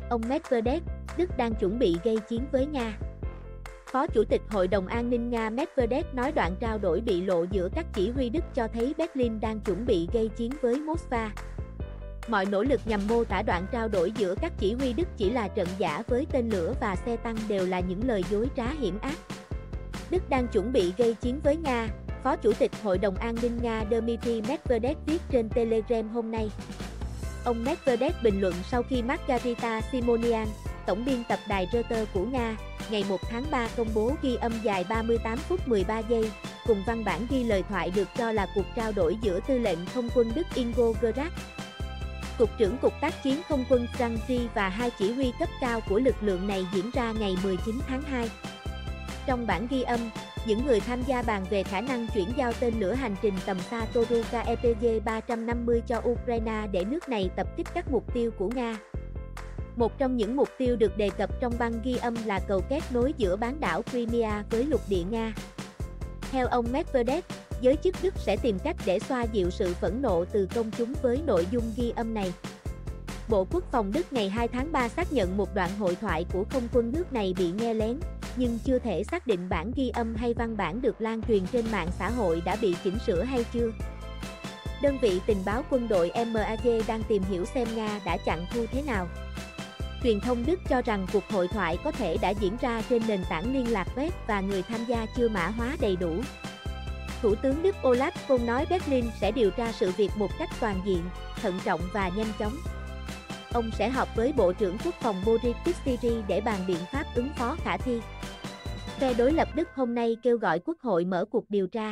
Ông Medvedev, Đức đang chuẩn bị gây chiến với Nga. Phó Chủ tịch Hội đồng An ninh Nga Medvedev nói đoạn trao đổi bị lộ giữa các chỉ huy Đức cho thấy Berlin đang chuẩn bị gây chiến với Moscow. Mọi nỗ lực nhằm mô tả đoạn trao đổi giữa các chỉ huy Đức chỉ là trận giả với tên lửa và xe tăng đều là những lời dối trá hiểm ác. Đức đang chuẩn bị gây chiến với Nga, Phó Chủ tịch Hội đồng An ninh Nga Dmitry Medvedev viết trên Telegram hôm nay. Ông Medvedev bình luận sau khi Margarita Simonian, tổng biên tập đài Reuters của Nga, ngày 1 tháng 3 công bố ghi âm dài 38 phút 13 giây, cùng văn bản ghi lời thoại được cho là cuộc trao đổi giữa tư lệnh không quân Đức Ingo Gerhard, Cục trưởng Cục tác chiến không quân Frank Rie và hai chỉ huy cấp cao của lực lượng này diễn ra ngày 19 tháng 2. Trong bản ghi âm, những người tham gia bàn về khả năng chuyển giao tên lửa hành trình tầm xa Toruka EPG-350 cho Ukraine để nước này tập kích các mục tiêu của Nga. Một trong những mục tiêu được đề cập trong băng ghi âm là cầu kết nối giữa bán đảo Crimea với lục địa Nga. Theo ông Medvedev, giới chức Đức sẽ tìm cách để xoa dịu sự phẫn nộ từ công chúng với nội dung ghi âm này. Bộ Quốc phòng Đức ngày 2 tháng 3 xác nhận một đoạn hội thoại của không quân nước này bị nghe lén, nhưng chưa thể xác định bản ghi âm hay văn bản được lan truyền trên mạng xã hội đã bị chỉnh sửa hay chưa. Đơn vị tình báo quân đội MAG đang tìm hiểu xem Nga đã chặn thu thế nào. Truyền thông Đức cho rằng cuộc hội thoại có thể đã diễn ra trên nền tảng liên lạc web và người tham gia chưa mã hóa đầy đủ. Thủ tướng Đức Olaf Scholz nói Berlin sẽ điều tra sự việc một cách toàn diện, thận trọng và nhanh chóng. Ông sẽ họp với Bộ trưởng Quốc phòng Boris Pistorius để bàn biện pháp ứng phó khả thi. Phe đối lập Đức hôm nay kêu gọi Quốc hội mở cuộc điều tra.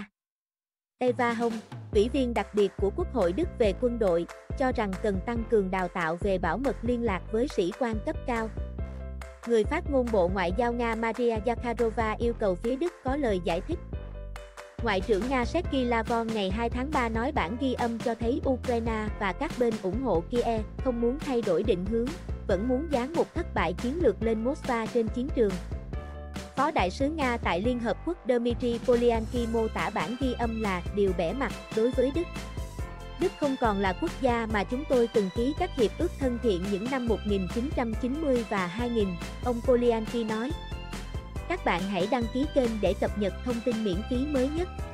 Eva Hong, ủy viên đặc biệt của Quốc hội Đức về quân đội, cho rằng cần tăng cường đào tạo về bảo mật liên lạc với sĩ quan cấp cao. Người phát ngôn Bộ Ngoại giao Nga Maria Zakharova yêu cầu phía Đức có lời giải thích. Ngoại trưởng Nga Sergei Lavrov ngày 2 tháng 3 nói bản ghi âm cho thấy Ukraine và các bên ủng hộ Kiev không muốn thay đổi định hướng, vẫn muốn giáng một thất bại chiến lược lên Moscow trên chiến trường. Phó đại sứ Nga tại Liên Hợp Quốc Dmitry Polyanki mô tả bản ghi âm là điều bẽ mặt đối với Đức. Đức không còn là quốc gia mà chúng tôi từng ký các hiệp ước thân thiện những năm 1990 và 2000, ông Polyanki nói. Các bạn hãy đăng ký kênh để cập nhật thông tin miễn phí mới nhất.